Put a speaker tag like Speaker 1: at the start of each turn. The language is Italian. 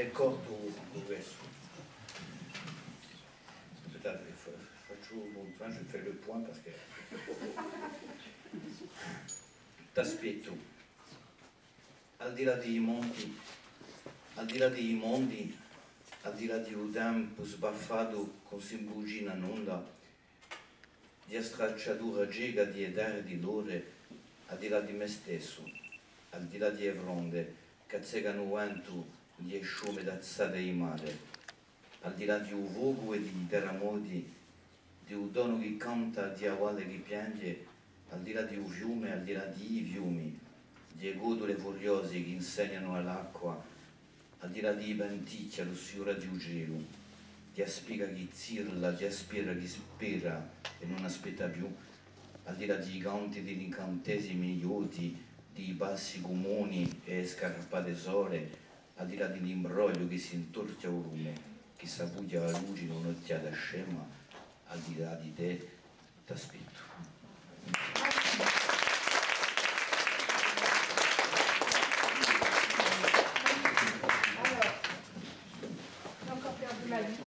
Speaker 1: è corto questo. Aspettate che faccio un punto, je fais le point perché t'aspetto. Al di là dei monti, al di là dei mondi, al di là di un tempo sbaffato con simbugina in onda, di stracciatura giga di edare di lore, al di là di me stesso, al di là di evronde, che azzecano vento di sciume d'azzate di mare, al di là di un vogo e di terremoti, di un dono che canta, di avale che piange, al di là di un fiume, al di là di fiumi, di godole furiose che insegnano all'acqua, al di là di venticchia, l'ossiura di un gelo, di aspira chi zirla, di aspira chi spera e non aspetta più, al di là di canti, degli incantesimi idioti, di bassi comuni e scarpate sole, al di là dell'imbroglio che si intorcia un lume, che s'abbuglia la luce in un'occhiata scema, al di là di te t'aspetto.